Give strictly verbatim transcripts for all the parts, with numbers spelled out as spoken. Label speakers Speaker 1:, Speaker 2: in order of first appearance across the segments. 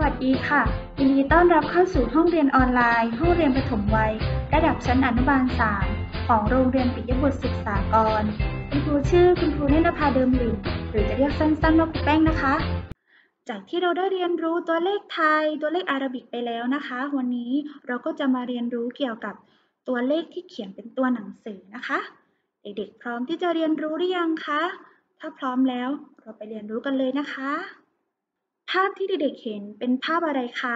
Speaker 1: วัสดีค่ะยินดีต้อนรับเข้าสู่ห้องเรียนออนไลน์ห้องเรียนประถมวัยระดับชั้นอนุบาลสามของโรงเรียนปิยบุตรศึกษากรคุณครูชื่อคุณครูเนตรภาเดิมหลินหรือจะเรียกสั้นๆว่าครูแป้งนะคะจากที่เราได้เรียนรู้ตัวเลขไทยตัวเลขอาราบิกไปแล้วนะคะวันนี้เราก็จะมาเรียนรู้เกี่ยวกับตัวเลขที่เขียนเป็นตัวหนังสือนะคะเด็กๆพร้อมที่จะเรียนรู้หรือยังคะถ้าพร้อมแล้วเราไปเรียนรู้กันเลยนะคะภาพที่เด็กๆเห็นเป็นภาพอะไรคะ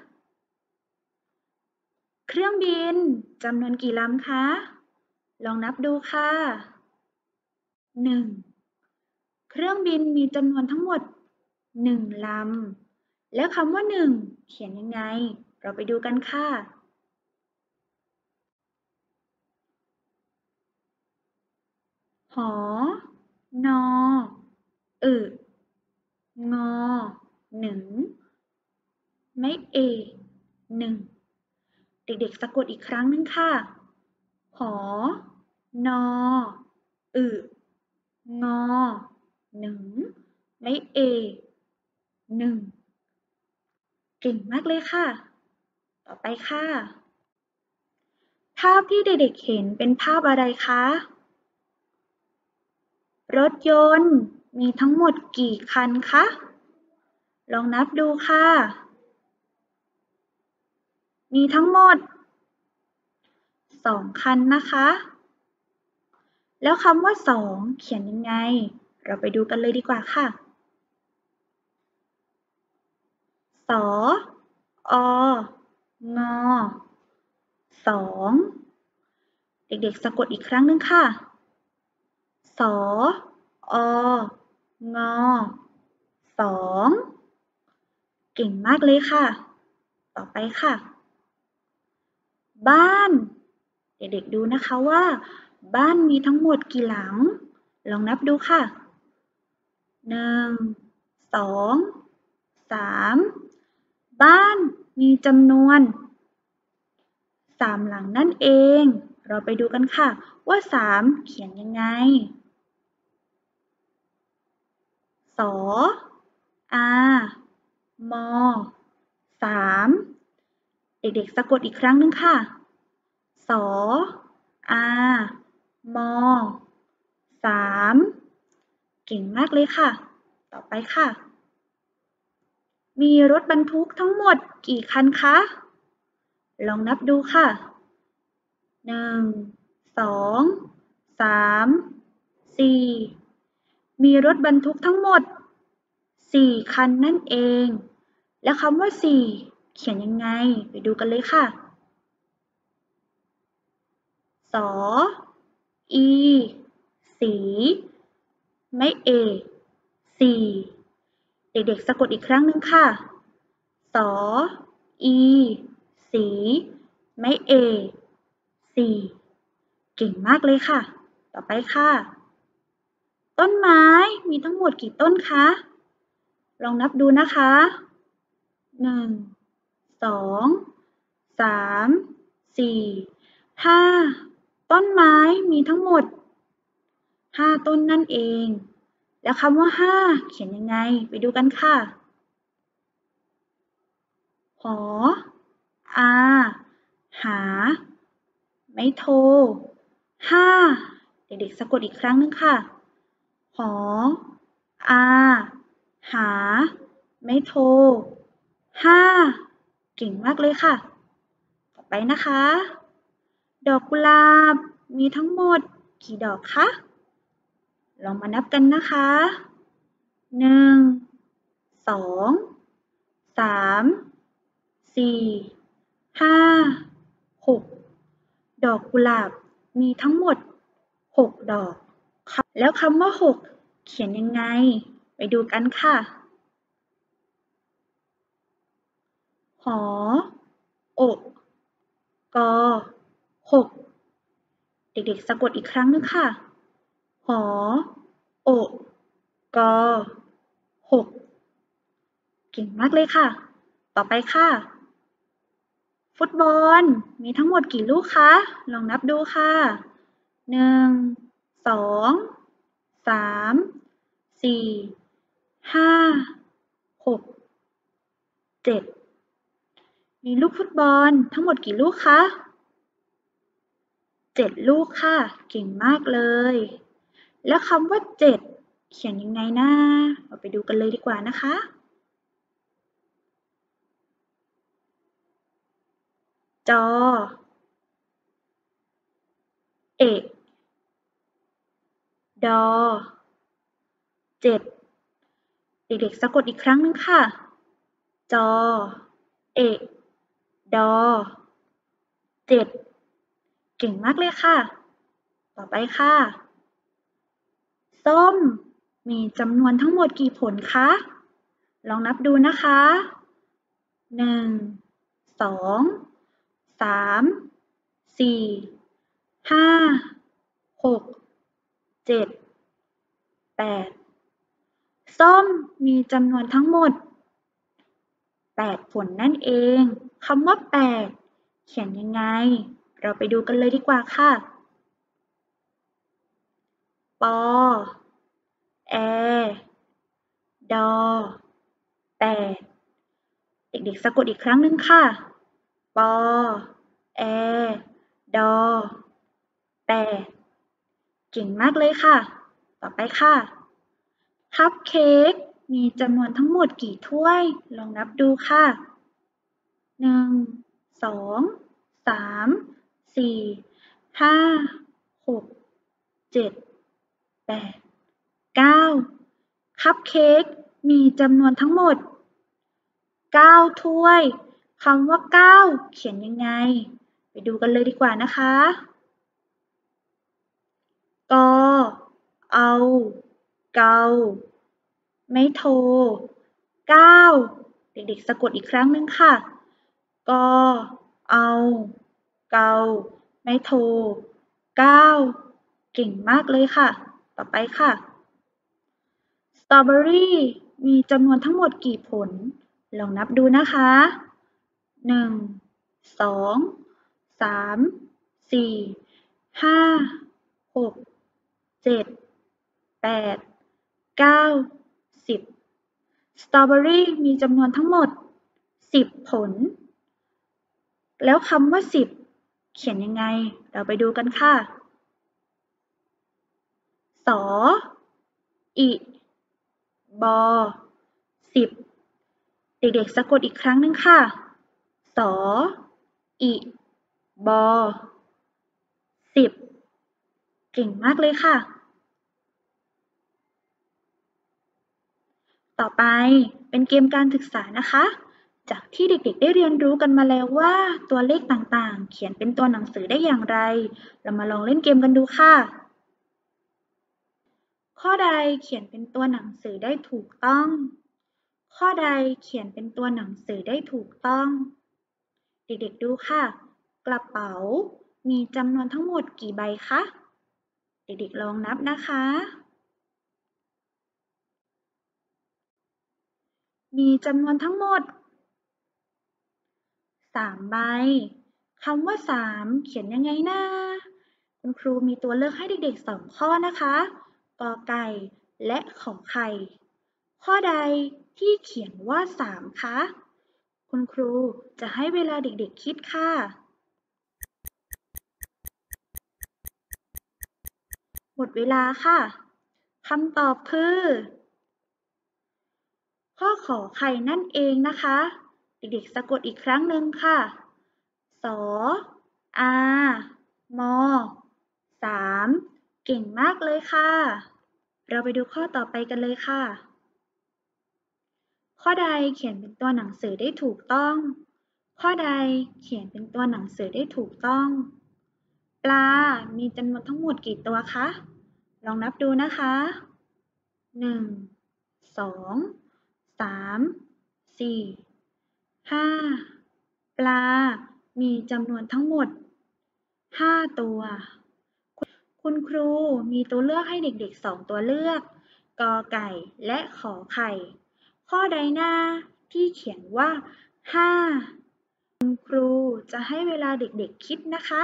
Speaker 1: เครื่องบินจำนวนกี่ลำคะ ลองนับดูค่ะ หนึ่ง เครื่องบินมีจำนวนทั้งหมด หนึ่ง ลำ แล้วคำว่า หนึ่ง เขียนยังไง เราไปดูกันค่ะ หอ นอ อึ งอ หนึ่ง ไม่เอกหนึ่ง เด็กๆสะกดอีกครั้งหนึ่งค่ะ หอ นอ อึ งอ หนึ่ง ไม่เอกหนึ่ง เก่งมากเลยค่ะ ต่อไปค่ะ ภาพที่เด็กๆเห็นเป็นภาพอะไรคะ รถยนต์มีทั้งหมดกี่คันคะ ลองนับดูค่ะ มีทั้งหมด สอง คันนะคะ แล้วคำว่า สอง เขียนยังไง เราไปดูกันเลยดีกว่าค่ะ สอ อ งอ สอง เด็กๆสะกดอีกครั้งหนึ่งค่ะ สอ อ งอ สอง เก่งมากเลยค่ะ ต่อไปค่ะ บ้าน เด็กๆดูนะคะว่า บ้านมีทั้งหมดกี่หลัง ลองนับดูค่ะ หนึ่ง สอง สาม บ้านมีจำนวน สาม หลังนั่นเอง เราไปดูกันค่ะว่า สาม เขียนยังไง สอ อา มอ สาม เด็กๆสะกดอีกครั้งหนึ่งค่ะ สอ อา มอ สาม เก่งมากเลยค่ะ ต่อไปค่ะ มีรถบรรทุกทั้งหมดกี่คันคะ ลองนับดูค่ะ หนึ่ง สอง สาม สี่ มีรถบรรทุกทั้งหมด สี่ คันนั่นเอง แล้วคำว่า สี่ เขียนยังไง ไปดูกันเลยค่ะ สอ อี สี ไม่เอก สี่ เด็กๆสะกดอีกครั้งหนึ่งค่ะ สอ อี สี ไม่เอก สี่ เก่งมากเลยค่ะ ต่อไปค่ะ ต้นไม้มีทั้งหมดกี่ต้นคะ ลองนับดูนะคะ หนึ่ง สอง สาม สี่ ห้า ต้นไม้มีทั้งหมด ห้า ต้นนั่นเอง แล้วคำว่า ห้า เขียนยังไง ไปดูกันค่ะ หอ อา หา ไม่โท ห้า เด็กๆสะกดอีกครั้งหนึ่งค่ะ หอ อา หา ไม่โท ห้า เก่งมากเลยค่ะ ต่อไปนะคะ ดอกกุหลาบมีทั้งหมดกี่ดอกคะ ลองมานับกันนะคะ หนึ่ง สอง สาม สี่ ห้า หก ดอกกุหลาบมีทั้งหมด หก ดอก แล้วคำว่า หก เขียนยังไง ไปดูกันค่ะ หอ อก ก หก เด็กๆสะกดอีกครั้งหนึ่งค่ะ หอ อก ก หก เก่งมากเลยค่ะ ต่อไปค่ะ ฟุตบอลมีทั้งหมดกี่ลูกคะ ลองนับดูค่ะ หนึ่ง สอง สาม สี่ ห้า หกเจ็ดมีลูกฟุตบอลทั้งหมดกี่ลูกคะเจ็ดลูกค่ะเก่งมากเลยแล้วคำว่าเจ็ดเขียนยังไงนะเราไปดูกันเลยดีกว่านะคะจอเอกดอเจ็ดเด็กๆสะกดอีกครั้งหนึ่งค่ะจอเอกดอเจ็ดเก่งมากเลยค่ะต่อไปค่ะส้มมีจำนวนทั้งหมดกี่ผลคะลองนับดูนะคะหนึ่งสองสามสี่ห้าหกเจ็ดแปดส้มมีจำนวนทั้งหมดแปดผลนั่นเองคำว่าแปดเขียนยังไงเราไปดูกันเลยดีกว่าค่ะปอแอดอแปดเด็กๆสะกดอีกครั้งหนึ่งค่ะปอแอดอแปดเก่งมากเลยค่ะต่อไปค่ะคัพเค้กมีจำนวนทั้งหมดกี่ถ้วยลองนับดูค่ะหนึ่งสองสามสี่ห้าหกเจ็ดแปดเก้าคัพเค้กมีจำนวนทั้งหมดเก้าถ้วยคำว่าเก้าเขียนยังไงไปดูกันเลยดีกว่านะคะกอเอาเกาไม่โทเก้าเด็กๆสะกดอีกครั้งหนึ่งค่ะกอเอาเกาไม่โทเก้าเก่งมากเลยค่ะต่อไปค่ะสตรอเบอรี่มีจำนวนทั้งหมดกี่ผลลองนับดูนะคะหนึ่งสองสามสี่ห้าหกเจ็ดแปดเก้าสิบสตรอเบอรี่มีจำนวนทั้งหมดสิบผลแล้วคำว่าสิบเขียนยังไงเราไปดูกันค่ะสออิบอสิบเด็กๆสะกดอีกครั้งหนึ่งค่ะสออิบอสิบเก่งมากเลยค่ะต่อไปเป็นเกมการศึกษานะคะจากที่เด็กๆได้เรียนรู้กันมาแล้วว่าตัวเลขต่างๆเขียนเป็นตัวหนังสือได้อย่างไรเรามาลองเล่นเกมกันดูค่ะข้อใดเขียนเป็นตัวหนังสือได้ถูกต้องข้อใดเขียนเป็นตัวหนังสือได้ถูกต้องเด็กๆดูค่ะกระเป๋ามีจำนวนทั้งหมดกี่ใบคะเด็กๆลองนับนะคะมีจำนวนทั้งหมดสามใบคำว่าสามเขียนยังไงนะคุณครูมีตัวเลือกให้เด็กๆสองข้อนะคะกอไก่และขอไข่ข้อใดที่เขียนว่าสามคะคุณครูจะให้เวลาเด็กๆคิดค่ะหมดเวลาค่ะคำตอบคือข้อขอไข่นั่นเองนะคะเด็กๆสะกดอีกครั้งหนึ่งค่ะสออามอสามเก่งมากเลยค่ะเราไปดูข้อต่อไปกันเลยค่ะข้อใดเขียนเป็นตัวหนังสือได้ถูกต้องข้อใดเขียนเป็นตัวหนังสือได้ถูกต้องปลามีจำนวนทั้งหมดกี่ตัวคะลองนับดูนะคะหนึ่งสองสามสี่ห้าปลามีจำนวนทั้งหมดห้าตัวคุณครูมีตัวเลือกให้เด็กๆสองตัวเลือกกอไก่และขอไข่ข้อใดหน้าที่เขียนว่าห้าคุณครูจะให้เวลาเด็กๆคิดนะคะ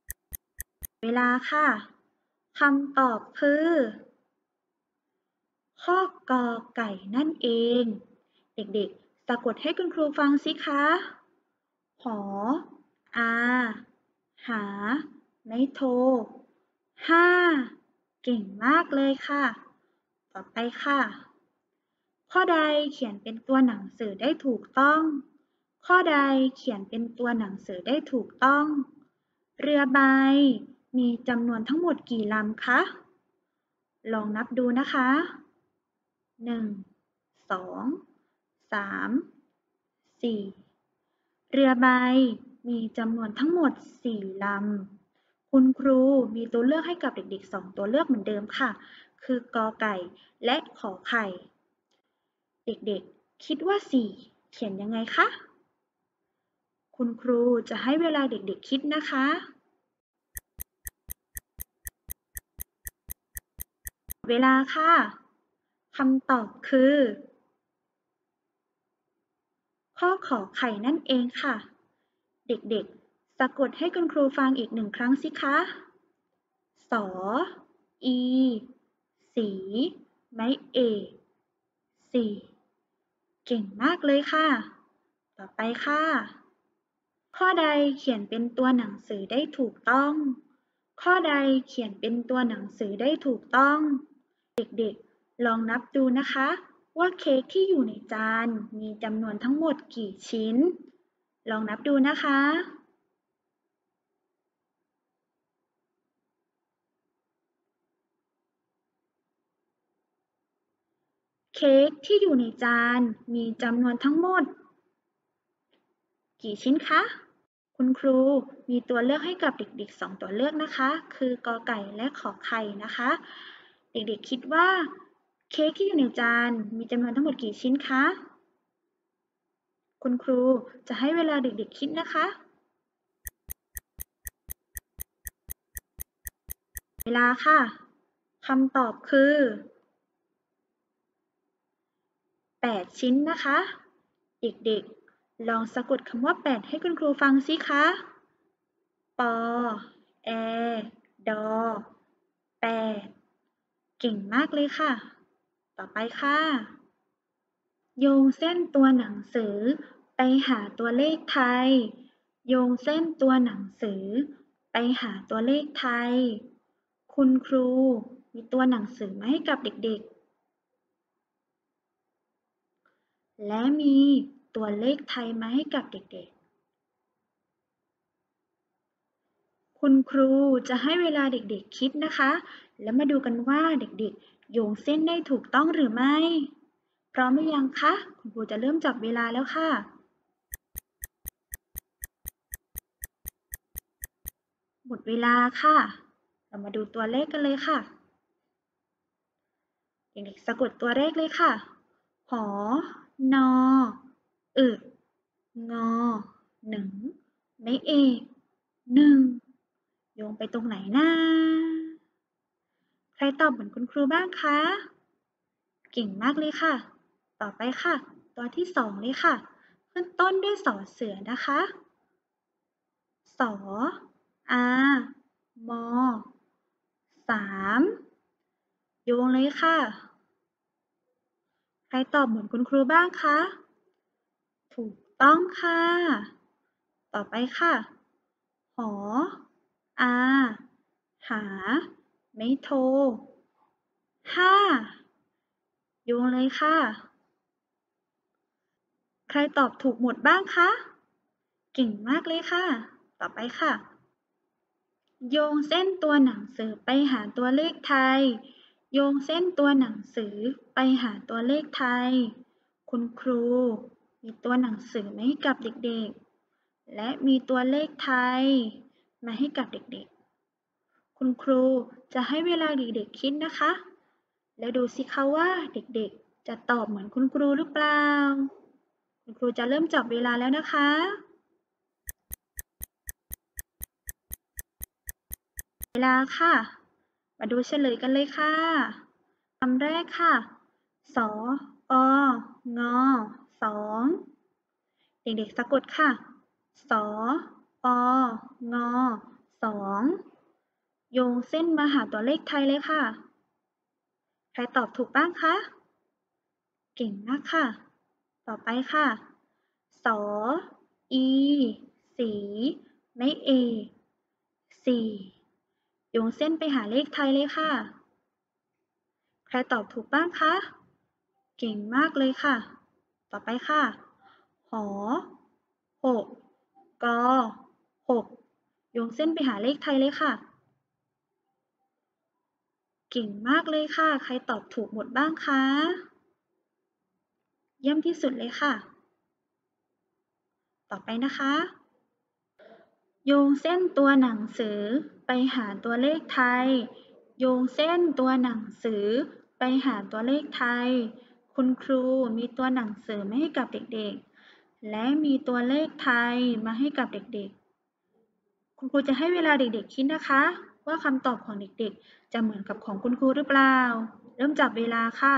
Speaker 1: เวลาค่ะคำตอบคือข้อกอไก่นั่นเอง เด็กๆสะกดให้คุณครูฟังสิคะหออาหาไม่โทห้าเก่งมากเลยค่ะ ต่อไปค่ะ ข้อใดเขียนเป็นตัวหนังสือได้ถูกต้อง ข้อใดเขียนเป็นตัวหนังสือได้ถูกต้อง เรือใบมีจำนวนทั้งหมดกี่ลำคะ ลองนับดูนะคะ หนึ่ง สอง สาม สี่ เรือใบมีจำนวนทั้งหมดสี่ลำ คุณครูมีตัวเลือกให้กับเด็กๆสองตัวเลือกเหมือนเดิมค่ะ คือกอไก่และขอไข่ เด็กๆคิดว่าสี่เขียนยังไงคะ คุณครูจะให้เวลาเด็กๆคิดนะคะ เวลาค่ะคำตอบคือ ข้อขอไข่นั่นเองค่ะ เด็กๆสะกดให้คุณครูฟังอีกหนึ่งครั้งสิคะ สอ อี สี ไม้เอกสี่ เก่งมากเลยค่ะ ต่อไปค่ะ ข้อใดเขียนเป็นตัวหนังสือได้ถูกต้อง ข้อใดเขียนเป็นตัวหนังสือได้ถูกต้อง เด็กๆลองนับดูนะคะว่าเค้กที่อยู่ในจานมีจำนวนทั้งหมดกี่ชิ้น ลองนับดูนะคะ เค้กที่อยู่ในจานมีจำนวนทั้งหมดกี่ชิ้นคะ คุณครูมีตัวเลือกให้กับเด็กๆสองตัวเลือกนะคะ คือกอไก่และขอไข่นะคะ เด็กๆคิดว่าเค้กที่อยู่ในจานมีจำนวนทั้งหมดกี่ชิ้นคะ คุณครูจะให้เวลาเด็กๆคิดนะคะ เวลาค่ะ คำตอบคือแปดชิ้นนะคะ เด็กๆลองสะกดคำว่าแปดให้คุณครูฟังสิคะ ปอ แอ ดอ แปด เก่งมากเลยค่ะ ต่อไปค่ะ โยงเส้นตัวหนังสือไปหาตัวเลขไทย โยงเส้นตัวหนังสือไปหาตัวเลขไทย คุณครูมีตัวหนังสือมาให้กับเด็กๆ และมีตัวเลขไทยมาให้กับเด็กๆ คุณครูจะให้เวลาเด็กๆคิดนะคะ แล้วมาดูกันว่าเด็กๆโยงเส้นได้ถูกต้องหรือไม่ พร้อมหรือยังคะ คุณครูจะเริ่มจับเวลาแล้วค่ะ หมดเวลาค่ะ เรามาดูตัวเลขกันเลยค่ะ เด็กๆสะกดตัวเลขเลยค่ะ หอ นอ อึ งอ หนึ่ง ไม่เอก หนึ่ง โยงไปตรงไหนนะ ใครตอบเหมือนคุณครูบ้างคะ เก่งมากเลยค่ะ ต่อไปค่ะ ตัวที่สองเลยค่ะ ขึ้นต้นด้วยสอเสือนะคะ สอ อา มอ สาม โยงเลยค่ะ ใครตอบเหมือนคุณครูบ้างคะ ถูกต้องค่ะ ต่อไปค่ะ หอ อา หา ไม่โท ห้า โยงเลยค่ะ ใครตอบถูกหมดบ้างคะ เก่งมากเลยค่ะ ต่อไปค่ะ โยงเส้นตัวหนังสือไปหาตัวเลขไทย โยงเส้นตัวหนังสือไปหาตัวเลขไทย คุณครูมีตัวหนังสือมาให้กับเด็กๆ และมีตัวเลขไทยมาให้กับเด็กๆ คุณครูจะให้เวลาเด็กๆคิดนะคะ แล้วดูสิคะว่าเด็กๆจะตอบเหมือนคุณครูหรือเปล่า คุณครูจะเริ่มจับเวลาแล้วนะคะ เวลาค่ะ มาดูเฉลยกันเลยค่ะคำแรกค่ะ สอ อ งอ สอง เด็กๆสะกดค่ะ สอ อ งอ สอง โยงเส้นมาหาตัวเลขไทยเลยค่ะ ใครรตอบถูกบ้างคะ เก่งมากค่ะ ต่อไปค่ะ สอ อี สี ไม่เอ สี่โยงเส้นไปหาเลขไทยเลยค่ะ ใครตอบถูกบ้างคะ เก่งมากเลยค่ะ ต่อไปค่ะ หอ หก กอ หกโยงเส้นไปหาเลขไทยเลยค่ะ เก่งมากเลยค่ะ ใครตอบถูกหมดบ้างคะ เยี่ยมที่สุดเลยค่ะ ต่อไปนะคะ โยงเส้นตัวหนังสือไปหาตัวเลขไทย โยงเส้นตัวหนังสือไปหาตัวเลขไทย คุณครูมีตัวหนังสือมาให้กับเด็กๆ และมีตัวเลขไทยมาให้กับเด็กๆ คุณครูจะให้เวลาเด็กๆคิดนะคะ ว่าคำตอบของเด็กๆ จะเหมือนกับของคุณครูหรือเปล่า เริ่มจับเวลาค่ะ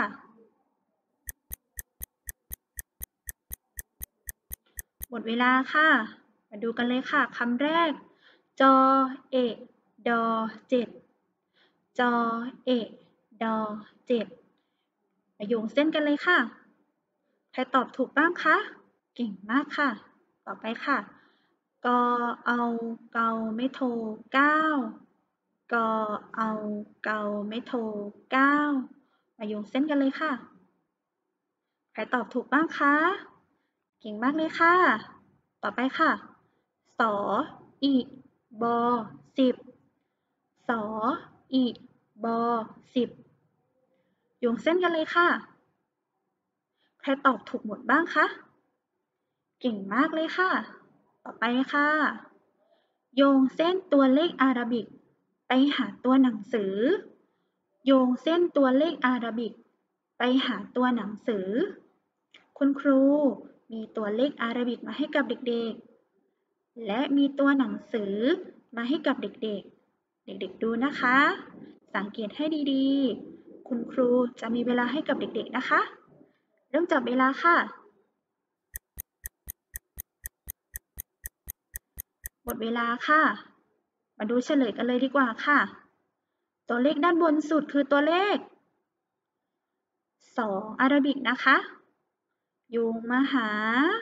Speaker 1: หมดเวลาค่ะ มาดูกันเลยค่ะคำแรก จอเอกดอเจ็ด จอเอกดอเจ็ดมาโยงเส้นกันเลยค่ะ ใครตอบถูกบ้างคะ เก่งมากค่ะ ต่อไปค่ะ กอเอาเกาไม่โทเก้ากอเอาเกาไม่โทเก้ามาโยงเส้นกันเลยค่ะ ใครตอบถูกบ้างคะ เก่งมากเลยค่ะ ต่อไปค่ะ สออีบอสิบ สออีบอสิบโยงเส้นกันเลยค่ะ ใครตอบถูกหมดบ้างคะ เก่งมากเลยค่ะ ต่อไปค่ะ โยงเส้นตัวเลขอาราบิกไปหาตัวหนังสือ โยงเส้นตัวเลขอาราบิกไปหาตัวหนังสือ คุณครูมีตัวเลขอาราบิกมาให้กับเด็กๆ และมีตัวหนังสือมาให้กับเด็กๆ เด็กๆดูนะคะ สังเกตให้ดีๆ คุณครูจะมีเวลาให้กับเด็กๆนะคะ เริ่มจับเวลาค่ะ หมดเวลาค่ะ มาดูเฉลยกันเลยดีกว่าค่ะ ตัวเลขด้านบนสุดคือตัวเลข สอง อาราบิกนะคะโยงมาหา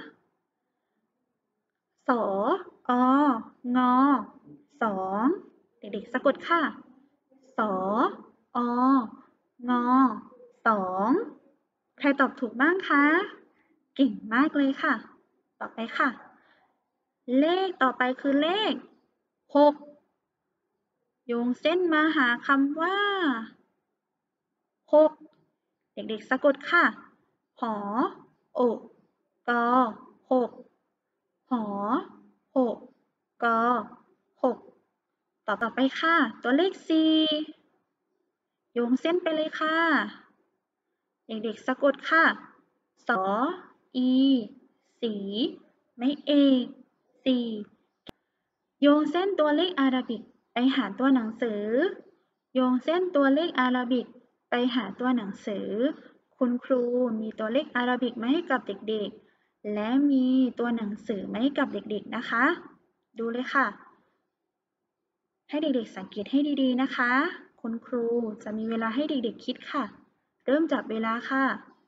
Speaker 1: สอ อ งอ สอง เด็กๆสะกดค่ะ สอ อ งอ สอง ใครตอบถูกบ้างคะ เก่งมากเลยค่ะ ต่อไปค่ะ เลขต่อไปคือเลข หก โยงเส้นมาหาคำว่า หก เด็กๆสะกดค่ะ หอ โอก หก หอ หก ก หก ต่อต่อไปค่ะ ตัวเลข สี่ โยงเส้นไปเลยค่ะ เด็กๆสะกดค่ะ สอ อี สี ไม่เอก สี่ โยงเส้นตัวเลขอาราบิกไปหาตัวหนังสือ โยงเส้นตัวเลขอาราบิกไปหาตัวหนังสือ คุณครูมีตัวเลขอาราบิกมาให้กับเด็กๆ และมีตัวหนังสือมาให้กับเด็กๆนะคะ ดูเลยค่ะ ให้เด็กๆสังเกตให้ดีๆนะคะ คุณครูจะมีเวลาให้เด็กๆคิดค่ะ เริ่มจับเวลาค่ะ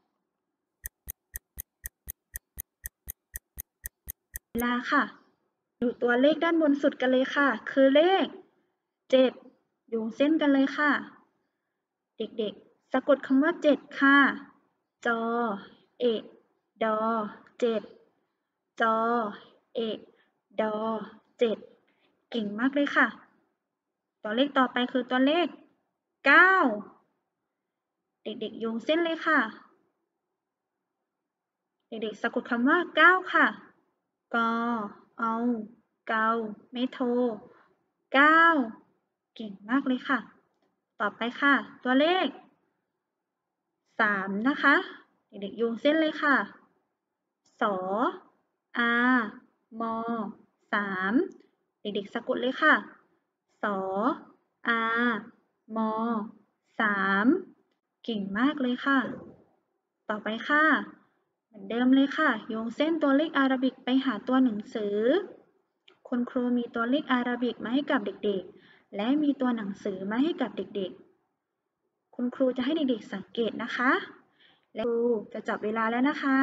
Speaker 1: เวลาค่ะ ดูตัวเลขด้านบนสุดกันเลยค่ะ คือเลข เจ็ด โยงเส้นกันเลยค่ะ เด็กๆสะกดคำว่า เจ็ด ค่ะ จอ เอก ดอ เจ็ด จอ เอก ดอ เจ็ด เก่งมากเลยค่ะ ตัวเลขต่อไปคือตัวเลข เก้า เด็กๆโยงเส้นเลยค่ะ เด็กๆสะกดคำว่า เก้า ค่ะ กอ เอา เกา ไม่โท เก้า เก่งมากเลยค่ะ ต่อไปค่ะ ตัวเลข สาม นะคะ เด็กๆโยงเส้นเลยค่ะ สอ อา มอ สาม เด็กๆสะกดเลยค่ะ สอ อา มอ สาม เก่งมากเลยค่ะ ต่อไปค่ะ เหมือนเดิมเลยค่ะ โยงเส้นตัวเลขอาราบิกไปหาตัวหนังสือ คุณครูมีตัวเลขอาราบิกมาให้กับเด็กๆ และมีตัวหนังสือมาให้กับเด็กคุณครูจะให้เด็กๆสังเกตนะคะและครูจะจับเวลาแล้วนะคะ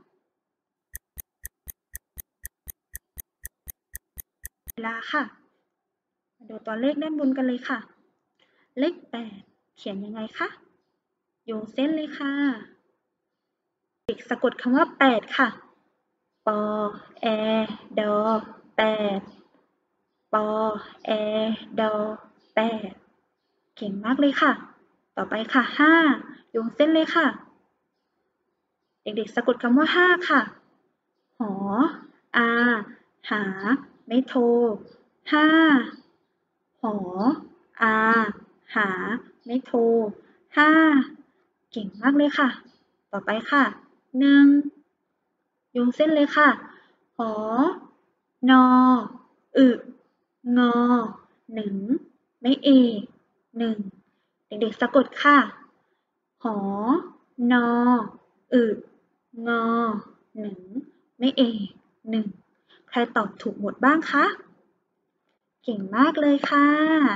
Speaker 1: เวลาค่ะมาดูตัวเลขด้านบนกันเลยค่ะเลขแปดเขียนยังไงคะโยงเส้นเลยค่ะเด็กสะกดคำว่าแปดค่ะปอแอดอแปดปอแอดอแปดเก่งมากเลยค่ะต่อไปค่ะห้าโยงเส้นเลยค่ะเด็กๆสะกดคำว่าห้าค่ะหออาหาไม่โทห้าหออาหาไม่โทห้าเก่งมากเลยค่ะต่อไปค่ะหนึ่งโยงเส้นเลยค่ะหอนออึงอหนึ่งไม่เอกหนึ่งเด็กๆสะกดค่ะหอนออึงอหนึ่งไม่เอกหนึ่งใครตอบถูกหมดบ้างคะเก่งมากเลยค่ะ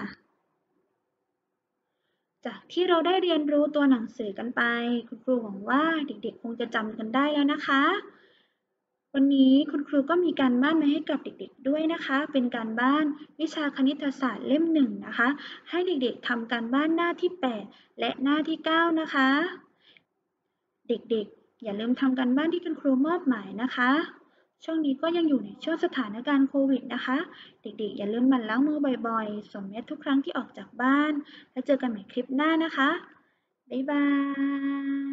Speaker 1: จากที่เราได้เรียนรู้ตัวหนังสือกันไปคุณครูหวังว่าเด็กๆคงจะจำกันได้แล้วนะคะวันนี้คุณครูก็มีการบ้านมาให้กับเด็กๆด้วยนะคะเป็นการบ้านวิชาคณิตศาสตร์เล่มหนึ่งนะคะให้เด็กๆทำการบ้านหน้าที่แปดและหน้าที่เก้านะคะเด็กๆอย่าลืมทำการบ้านที่คุณครูมอบหมายนะคะช่วงนี้ก็ยังอยู่ในช่วงสถานการณ์โควิดนะคะเด็กๆอย่าลืมหมั่นล้างมือบ่อยๆสวมแมสทุกครั้งที่ออกจากบ้านแล้วเจอกันใหม่คลิปหน้านะคะบ๊ายบาย